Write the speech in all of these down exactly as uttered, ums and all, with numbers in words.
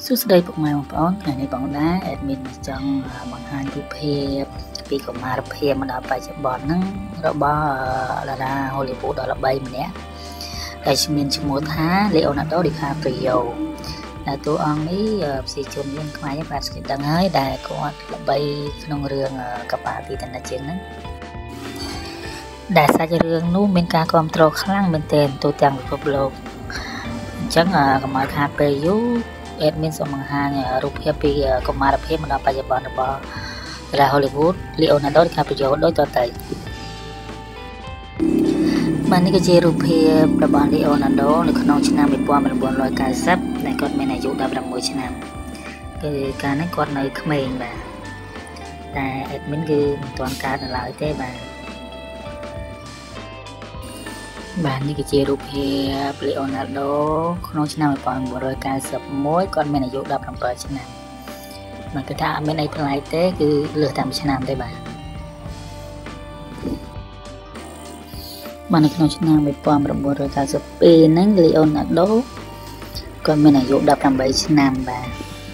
សួស្តីពុកម៉ែបងប្អូនថ្ងៃនេះបងដែរ admin ចង់បង្ហាញរូបភាពពីកុមារភាពមកដល់បច្ចុប្បន្នហ្នឹងរបស់តារា Hollywood ដ៏ល្បីម្នាក់ដែលមានឈ្មោះថា Leonardo DiCaprio ដែលតួអង្គនេះប្រជាជនយើងខ្មែរយើងបានស្គាល់ដឹងហើយដែលគាត់ល្បីក្នុងរឿងកប៉ាល់ទីតានិកជាងហ្នឹងដែលសាច់រឿងនោះមានការគ្រប់គ្រងខ្លាំងមែនទែនទូទាំងពិភពលោកអញ្ចឹងកុំឲ្យខាតពេលយូរadmin សូមបង្ហាញរូបភាពពីកុមារភាពមកដល់បច្ចុប្បន្នរបស់តារា Hollywood Leonardo DiCaprio ដូចតទៅបាទនេះគឺជារូបភាពរបស់ Leonardo នៅក្នុងឆ្នាំnineteen ninetyដែលគាត់មានអាយុsixteenឆ្នាំគឺកាលនោះគាត់នៅក្មេងបាទតែ admin គឺមិនទាន់កើតនៅឡើយទេបាទបាទនេះគឺជារូបភាព Leonardo ក្នុងឆ្នាំnineteen ninety-one គាត់មានអាយុseventeenឆ្នាំមិនគឺថាអត់មានអីប្លែកទេគឺលើសតាមឆ្នាំទេបាទបាទនៅក្នុងឆ្នាំnineteen ninety-two ហ្នឹង Leonardo គាត់មានអាយុeighteenឆ្នាំបាទ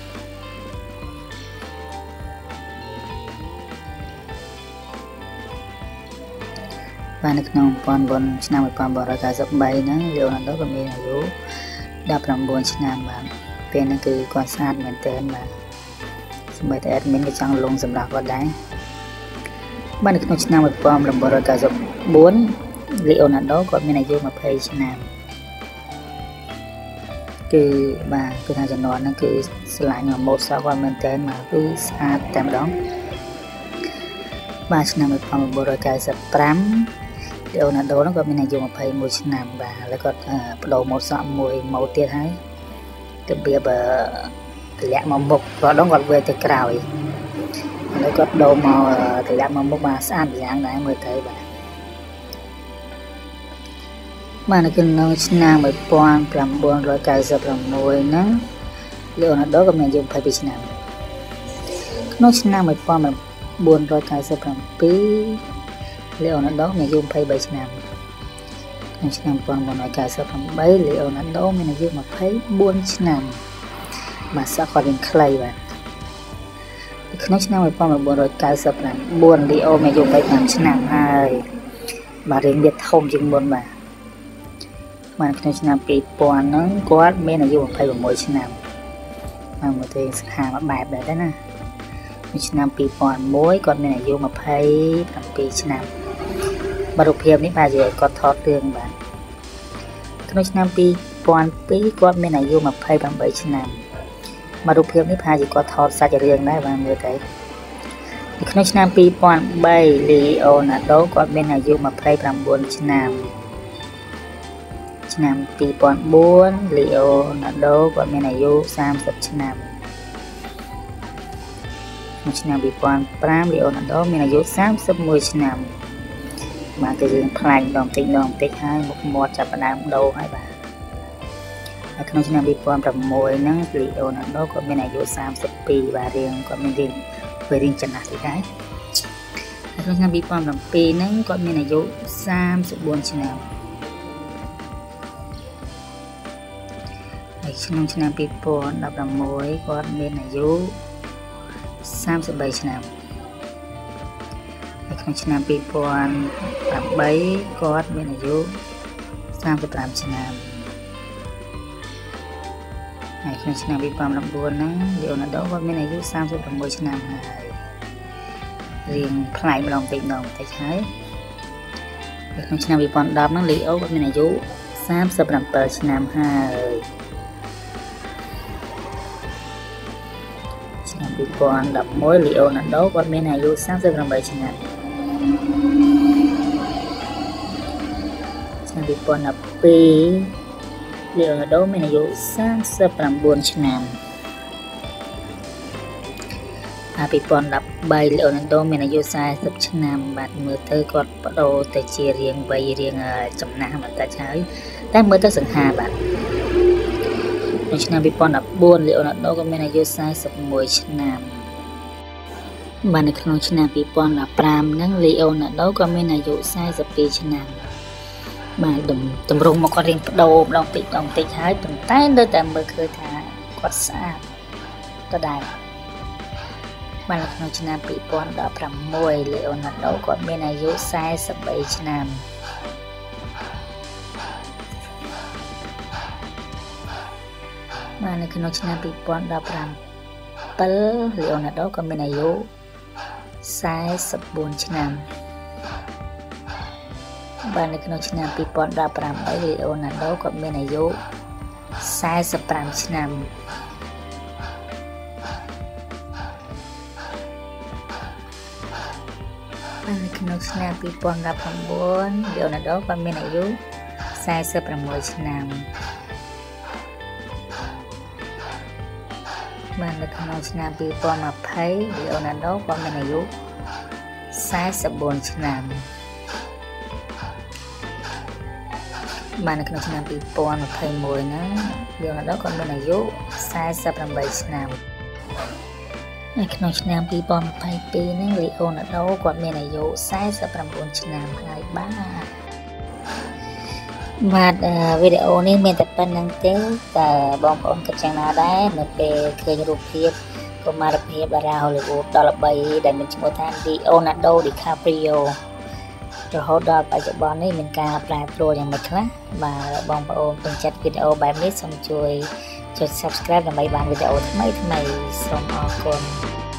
បាទនៅក្នុងឆ្នាំnineteen ninety-threeហ្នឹង Leonardo ក៏មានអាយុnineteenឆ្នាំបាទពេលហ្នឹងគឺគាត់ស្អាតមែនទែនបាទសម្រាប់តែ admin ក៏ចង់លងសម្រាប់គាត់ដែរបាទនៅក្នុងឆ្នាំnineteen ninety-four Leonardo គាត់មានអាយុtwentyឆ្នាំគឺបាទគឺថាចំនួនហ្នឹងគឺស្រឡាញ់ម៉ូដសក់គាត់មែនទែនបាទគឺស្អាតតែម្ដងបាទឆ្នាំnineteen ninety-five Leonardo ហ្នឹងគាត់មានអាយុtwenty-oneឆ្នាំបាទហើយគាត់បដូរម៉ូដសក់មួយម៉ូដទៀតហើយរបៀបតម្លាក់មកមុខគាត់ដងគាត់វាទៅក្រោយហើយគាត់ដូរមកតម្លាក់មកមុខបាទស្អាតយ៉ាងដែរមើលទៅបាទបាទនៅក្នុងឆ្នាំnineteen ninety-sixហ្នឹង Leonardo ក៏មានអាយុtwenty-twoឆ្នាំក្នុងឆ្នាំnineteen ninety-seven Leonardo មានអាយុtwenty-threeឆ្នាំក្នុងឆ្នាំnineteen ninety-eight Leonardo មានអាយុtwenty-fourឆ្នាំបាទសក់គាត់មានខ្លីបាទក្នុងឆ្នាំnineteen ninety-nine Leo មានអាយុtwenty-fiveឆ្នាំហើយបាទរៀងវាធំជាងមុនបាទបាទក្នុងឆ្នាំtwo thousandហ្នឹងគាត់មានអាយុtwenty-sixឆ្នាំបាទមកទៅស្ខាមួយបែបដែរណាក្នុងឆ្នាំtwo thousand oneគាត់មានអាយុtwenty-sevenឆ្នាំបាទរូបភាពនេះបាទនិយាយគាត់ថតរឿងបាទក្នុងឆ្នាំtwo thousand twoគាត់មានអាយុtwenty-eightឆ្នាំបាទរូបភាពនេះប្រហែលជាគាត់ថតសាច់រឿងដែរបាទមើលទៅក្នុងឆ្នាំtwo thousand three Leonardo គាត់មានអាយុtwenty-nineឆ្នាំឆ្នាំtwo thousand four Leonardo គាត់មានអាយុthirtyឆ្នាំក្នុងឆ្នាំtwo thousand five Leonardo មានអាយុthirty-oneឆ្នាំបាទគឺរឿងផ្លាញ់ដងតិចម្ដងតិចហើយមុខមាត់ចាប់ផ្ដើមដូរហើយបាទហើយក្នុងឆ្នាំtwo thousand sixហ្នឹង Leonardo គាត់មានអាយុthirty-twoបាទរៀងគាត់មានរៀងពេលរៀងចំណាស់តិចដែរហើយក្នុងឆ្នាំtwo thousand sevenហ្នឹងគាត់មានអាយុthirty-fourឆ្នាំហើយក្នុងឆ្នាំtwo thousand sixteenគាត់មានអាយុthirty-threeឆ្នាំហើយក្នុងឆ្នាំtwo thousand eightគាត់មានអាយុthirty-fiveឆ្នាំហើយក្នុងឆ្នាំtwo thousand nineហ្នឹង Leonardo គាត់មានអាយុthirty-sixឆ្នាំហើយរៀងផ្លែម្ដងតិចម្ដងតិចហើយហើយក្នុងឆ្នាំtwo thousand tenហ្នឹង Leo គាត់មានអាយុthirty-sevenឆ្នាំហើយឆ្នាំtwo thousand eleven Leonardo គាត់មានអាយុthirty-eightឆ្នាំឆ្នាំtwo thousand twelve Leonardo មានអាយុthirty-nineឆ្នាំហើយtwo thousand thirteen Leonardo មានអាយុfortyឆ្នាំបាទមើលទៅគាត់បដូរទៅជារៀងវ័យរៀងចំណាស់បន្តិចហើយតែមើលទៅសង្ហាបាទក្នុងឆ្នាំtwo thousand fourteen Leonardo ក៏មានអាយុforty-oneឆ្នាំបាទនៅក្នុងឆ្នាំtwo thousand fifteenហ្នឹង Leonardo ក៏មានអាយុforty-twoឆ្នាំបាទតម្រង់មកគាត់រៀងបដូរម្ដងតិចម្ដងតិចហើយប៉ុន្តែនៅតែមើលឃើញថាគាត់ស្អាតតដែរបានក្នុងឆ្នាំពីរពាន់ដប់ប្រាំមួយ Leonardo គាត់មានអាយុសែសិបបីឆ្នាំបាននៅក្នុងឆ្នាំពីរពាន់ដប់ប្រាំbảy Leonardo ក៏មានអាយុសែសិបបួនឆ្នាំបាននៅក្នុងឆ្នាំពីរពាន់ដប់ប្រាំបី Leonardo ក៏មានអាយុសែសិបប្រាំឆ្នាំបាននៅក្នុងឆ្នាំពីរពាន់ដប់ប្រាំបួន Leonardo ក៏មានអាយុសែសិបប្រាំមួយឆ្នាំបាននៅក្នុងឆ្នាំពីរពាន់ម្ភៃ Leonardo ក៏មានអាយុសែសិបបួនឆ្នាំបាននៅក្នុងឆ្នាំពីរពាន់ម្ភៃមួយហ្នឹង Leonardo ក៏មានអាយុសែសិបប្រាំបីឆ្នាំនៅក្នុងឆ្នាំពីរពាន់ម្ភៃពីរហ្នឹង Leonardo គាត់មានអាយុសែសិបប្រាំបួនឆ្នាំហើយបាទបាទវីដេអូនេះមានតែប៉ុណ្្នឹងទេតើបងប្អូនគិតយ៉ាងណាដែរនៅពេលឃើញរូបភាពកុមារភាពតារា Hollywood ដ៏ល្បីដែលមានឈ្មោះថា Leonardo DiCaprio រហូតដល់បច្ចុប្បន្ននេះមានការប្រែប្រួលយ៉ាងម៉េចខ្លះបាទបងប្អូនពេញចិត្តវីដេអូបែបនេះសូមជួយចុច Subscribe ដើម្បីបានវីដេអូថ្មីៗសូមអរគុណ